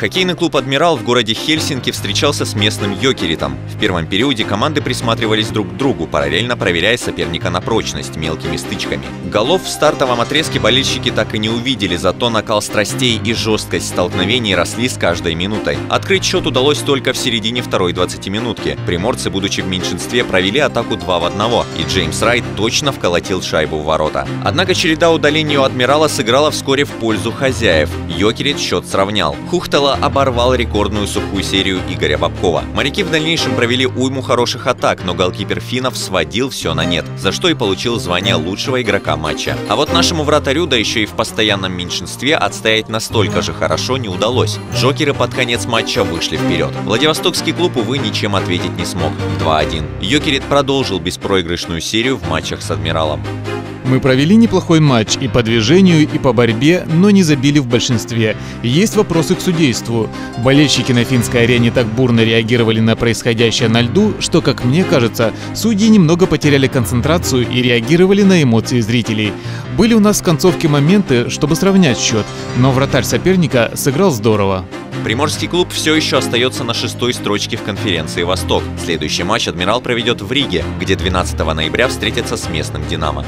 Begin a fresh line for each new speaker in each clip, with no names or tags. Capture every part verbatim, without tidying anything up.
Хоккейный клуб «Адмирал» в городе Хельсинки встречался с местным Йокеритом. В первом периоде команды присматривались друг к другу, параллельно проверяя соперника на прочность мелкими стычками. Голов в стартовом отрезке болельщики так и не увидели, зато накал страстей и жесткость столкновений росли с каждой минутой. Открыть счет удалось только в середине второй двадцатиминутки. Приморцы, будучи в меньшинстве, провели атаку два в одного, и Джеймс Райт точно вколотил шайбу в ворота. Однако череда удалений у «Адмирала» сыграла вскоре в пользу хозяев. Йокерит счет сравнял. Хухтела оборвал рекордную сухую серию Игоря Бабкова. Моряки в дальнейшем провели уйму хороших атак, но голкипер финнов сводил все на нет, за что и получил звание лучшего игрока матча. А вот нашему вратарю, да еще и в постоянном меньшинстве, отстоять настолько же хорошо не удалось. Джокеры под конец матча вышли вперед. Владивостокский клуб, увы, ничем ответить не смог. два один. Йокерит продолжил беспроигрышную серию в матчах с «Адмиралом».
Мы провели неплохой матч и по движению, и по борьбе, но не забили в большинстве. Есть вопросы к судейству. Болельщики на финской арене так бурно реагировали на происходящее на льду, что, как мне кажется, судьи немного потеряли концентрацию и реагировали на эмоции зрителей. Были у нас в концовке моменты, чтобы сравнять счет, но вратарь соперника сыграл здорово.
Приморский клуб все еще остается на шестой строчке в конференции «Восток». Следующий матч «Адмирал» проведет в Риге, где двенадцатого ноября встретится с местным «Динамо».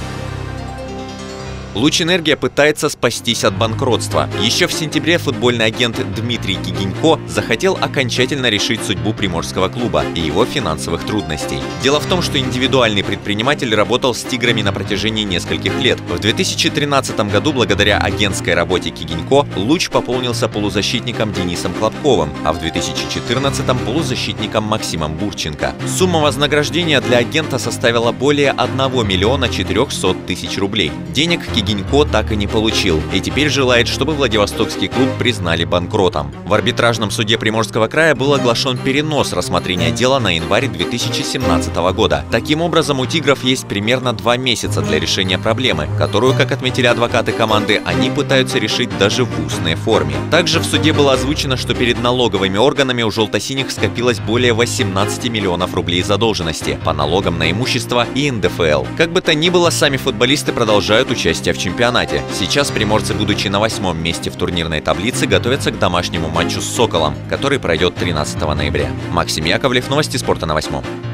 Лучэнергия пытается спастись от банкротства. Еще в сентябре футбольный агент Дмитрий Кигинько захотел окончательно решить судьбу приморского клуба и его финансовых трудностей. Дело в том, что индивидуальный предприниматель работал с «Тиграми» на протяжении нескольких лет. В две тысячи тринадцатом году благодаря агентской работе Кигинько «Луч» пополнился полузащитником Денисом Клопковым, а в две тысячи четырнадцатом полузащитником Максимом Бурченко. Сумма вознаграждения для агента составила более одного миллиона четырехсот тысяч рублей. Денег Кигинько Кигинько так и не получил, и теперь желает, чтобы Владивостокский клуб признали банкротом. В арбитражном суде Приморского края был оглашен перенос рассмотрения дела на январь две тысячи семнадцатого года. Таким образом, у «Тигров» есть примерно два месяца для решения проблемы, которую, как отметили адвокаты команды, они пытаются решить даже в устной форме. Также в суде было озвучено, что перед налоговыми органами у желто-синих скопилось более восемнадцати миллионов рублей задолженности по налогам на имущество и эн дэ эф эл. Как бы то ни было, сами футболисты продолжают участие в чемпионате. Сейчас приморцы, будучи на восьмом месте в турнирной таблице, готовятся к домашнему матчу с «Соколом», который пройдет тринадцатого ноября. Максим Яковлев, новости спорта на восьмом.